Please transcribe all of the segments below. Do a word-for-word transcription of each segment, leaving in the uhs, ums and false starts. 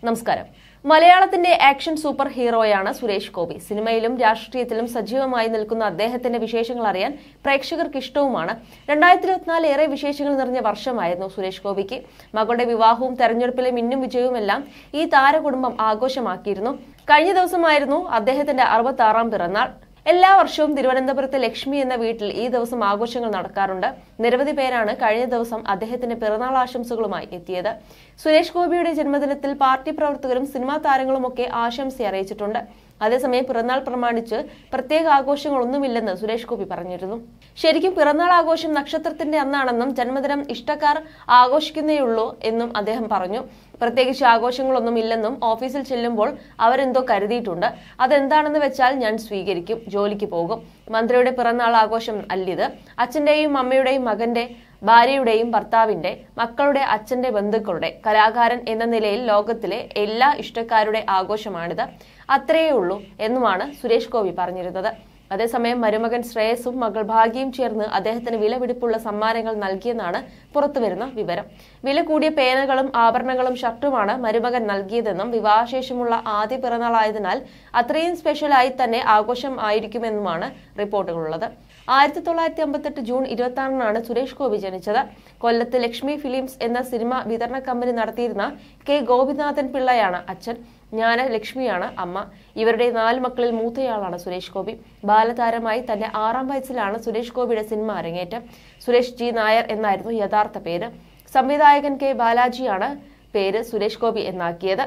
നമസ്കാരം. മലയാളത്തിന്റെ action super ഹീറോയാണ് സുരേഷ് ഗോപി. സിനിമയിലും രാഷ്ട്രീയത്തിലും സജീവമായി നിൽക്കുന്ന അദ്ദേഹത്തിന്റെ വിശേഷങ്ങൾ അറിയാൻ പ്രേക്ഷകർക്ക് ഇഷ്ടവുമാണ്. രണ്ടായിരത്തി ഇരുപത്തിനാല് ഏറെ വിശേഷങ്ങൾ നിറഞ്ഞ വർഷമായിരുന്നു സുരേഷ് ഗോപിക്ക്. മകളുടെ വിവാഹവും തെരഞ്ഞെടുപ്പിലെ മിന്നും വിജയവുമെല്ലാം ഈ താരകുടുംബം ആഘോഷമാക്കിയിരുന്നു. കഴിഞ്ഞ ദിവസമായിരുന്നു അദ്ദേഹത്തിന്റെ അറുപത്തി ആറാം പിറന്നാൾ. എല്ലാ വർഷവും തിരുവനന്തപുരത്തെ ലക്ഷ്മി എന്ന വീട്ടിൽ ഈ ദിവസം ആഘോഷങ്ങൾ നടക്കാറുണ്ട്. നിരവധി പേരാണ് കഴിഞ്ഞ ദിവസം അദ്ദേഹത്തിന്റെ പിറന്നാൾ ആശംസകളുമായി എത്തിയത്. സുരേഷ് ഗോപിയുടെ ജന്മദിനത്തിൽ പാർട്ടി പ്രവർത്തകരും സിനിമാ താരങ്ങളുമൊക്കെ ആശംസ അറിയിച്ചിട്ടുണ്ട്. അതേസമയം പിറന്നാൾ പ്രമാണിച്ച് പ്രത്യേക ആഘോഷങ്ങളൊന്നുമില്ലെന്ന് സുരേഷ് ഗോപി പറഞ്ഞിരുന്നു. ശരിക്കും പിറന്നാൾ ആഘോഷം നക്ഷത്രത്തിന്റെ അന്നാണെന്നും ജന്മദിനം ഇഷ്ടക്കാർ ആഘോഷിക്കുന്നേയുള്ളൂ എന്നും അദ്ദേഹം പറഞ്ഞു. പ്രത്യേകിച്ച് ആഘോഷങ്ങളൊന്നും ഇല്ലെന്നും ഓഫീസിൽ ചെല്ലുമ്പോൾ അവരെന്തോ കരുതിയിട്ടുണ്ട്. അതെന്താണെന്ന് വെച്ചാൽ ഞാൻ സ്വീകരിക്കും, ജോലിക്ക് പോകും. മന്ത്രിയുടെ പിറന്നാൾ ആഘോഷം അല്ലിത്. അച്ഛന്റെയും അമ്മയുടെയും മകന്റെ ഭാര്യയുടെയും ഭർത്താവിന്റെ മക്കളുടെ അച്ഛന്റെ ബന്ധുക്കളുടെ കലാകാരൻ എന്ന നിലയിൽ ലോകത്തിലെ എല്ലാ ഇഷ്ടക്കാരുടെ ആഘോഷമാണിത്. അത്രയേ ഉള്ളൂ എന്നുമാണ് സുരേഷ് ഗോപി പറഞ്ഞിരുന്നത്. അതേസമയം മരുമകൻ ശ്രേയസും മകൾ ഭാഗ്യയും ചേർന്ന് അദ്ദേഹത്തിന് വിലപിടിപ്പുള്ള സമ്മാനങ്ങൾ നൽകിയെന്നാണ് പുറത്തുവരുന്ന വിവരം. വില കൂടിയ പേനകളും ആഭരണങ്ങളും ഷർട്ടുമാണ് മരുമകൻ നൽകിയതെന്നും വിവാഹശേഷമുള്ള ആദ്യ പിറന്നാളായതിനാൽ അത്രയും സ്പെഷ്യലായി തന്നെ ആഘോഷം ആയിരിക്കുമെന്നുമാണ് റിപ്പോർട്ടുകളുള്ളത്. ആയിരത്തി തൊള്ളായിരത്തി അമ്പത്തെട്ട് ജൂൺ ഇരുപത്തി ആറിനാണ് സുരേഷ് ഗോപി ജനിച്ചത്. കൊല്ലത്ത് ലക്ഷ്മി ഫിലിംസ് എന്ന സിനിമ വിതരണ കമ്പനി നടത്തിയിരുന്ന കെ ഗോപിനാഥൻ പിള്ളയാണ് അച്ഛൻ. ഞാന് ലക്ഷ്മിയാണ് അമ്മ. ഇവരുടെ നാല് മക്കളിൽ മൂത്തയാളാണ് സുരേഷ് ഗോപി. ബാലതാരമായി തന്റെ ആറാം വയസ്സിലാണ് സുരേഷ് ഗോപിയുടെ സിനിമ അരങ്ങേറ്റം. സുരേഷ് ജി നായർ എന്നായിരുന്നു യഥാർത്ഥ പേര്. സംവിധായകൻ കെ ബാലാജിയാണ് പേര് സുരേഷ് ഗോപി എന്നാക്കിയത്.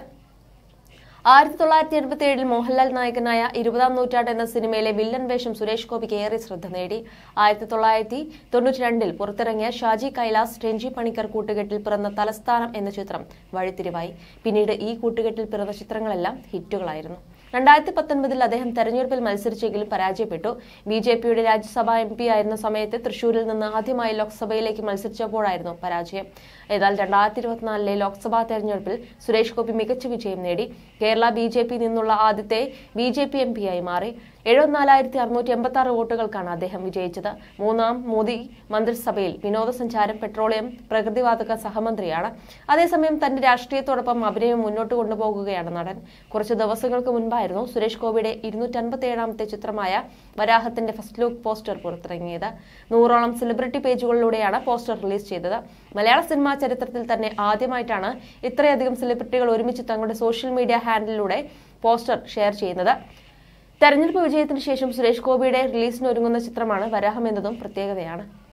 ആയിരത്തി തൊള്ളായിരത്തി എൺപത്തി ഏഴിൽ മോഹൻലാൽ നായകനായ ഇരുപതാം നൂറ്റാണ്ട് എന്ന സിനിമയിലെ വില്ലൻ വേഷം സുരേഷ് ഗോപിക്ക് ഏറെ ശ്രദ്ധ നേടി. ആയിരത്തി തൊള്ളായിരത്തി തൊണ്ണൂറ്റി രണ്ടിൽ പുറത്തിറങ്ങിയ ഷാജി കൈലാസ് രഞ്ജി പണിക്കർ കൂട്ടുകെട്ടിൽ പിറന്ന തലസ്ഥാനം എന്ന ചിത്രം വഴിത്തിരിവായി. പിന്നീട് ഈ കൂട്ടുകെട്ടിൽ പിറന്ന ചിത്രങ്ങളെല്ലാം ഹിറ്റുകളായിരുന്നു. രണ്ടായിരത്തി പത്തൊൻപതിൽ അദ്ദേഹം തെരഞ്ഞെടുപ്പിൽ മത്സരിച്ചെങ്കിലും പരാജയപ്പെട്ടു. ബി ജെ പിയുടെ രാജ്യസഭാ എം പി ആയിരുന്ന സമയത്ത് തൃശൂരിൽ നിന്ന് ആദ്യമായി ലോക്സഭയിലേക്ക് മത്സരിച്ചപ്പോഴായിരുന്നു പരാജയം. എന്നാൽ രണ്ടായിരത്തി ഇരുപത്തിനാലിലെ ലോക്സഭാ തെരഞ്ഞെടുപ്പിൽ സുരേഷ് ഗോപി മികച്ച വിജയം നേടി. കേരള ബി ജെ പി നിന്നുള്ള ആദ്യത്തെ B J P M P ആയി മാറി. എഴുപത്തിനാലായിരത്തി അറുന്നൂറ്റി എൺപത്തി ആറ് വോട്ടുകൾക്കാണ് അദ്ദേഹം വിജയിച്ചത്. മൂന്നാം മോദി മന്ത്രിസഭയിൽ വിനോദസഞ്ചാരം, പെട്രോളിയം, പ്രകൃതിവാതക സഹമന്ത്രിയാണ്. അതേസമയം തന്റെ രാഷ്ട്രീയത്തോടൊപ്പം അഭിനയം മുന്നോട്ട് കൊണ്ടുപോകുകയാണ് നടൻ. കുറച്ച് ദിവസങ്ങൾക്ക് മുൻപായിരുന്നു സുരേഷ് ഗോപിയുടെ ഇരുന്നൂറ്റി അൻപത്തി ഏഴാമത്തെ ചിത്രമായ വരാഹത്തിന്റെ ഫസ്റ്റ് ലുക്ക് പോസ്റ്റർ പുറത്തിറങ്ങിയത്. നൂറോളം സെലിബ്രിറ്റി പേജുകളിലൂടെയാണ് പോസ്റ്റർ റിലീസ് ചെയ്തത്. മലയാള സിനിമാ ചരിത്രത്തിൽ തന്നെ ആദ്യമായിട്ടാണ് ഇത്രയധികം സെലിബ്രിറ്റികൾ ഒരുമിച്ച് തങ്ങളുടെ സോഷ്യൽ മീഡിയ ഹാൻഡിലൂടെ പോസ്റ്റർ ഷെയർ ചെയ്യുന്നത്. തെരഞ്ഞെടുപ്പ് വിജയത്തിന് ശേഷം സുരേഷ് ഗോപിയുടെ റിലീസിന് ഒരുങ്ങുന്ന ചിത്രമാണ് വരാഹം എന്നതും പ്രത്യേകതയാണ്.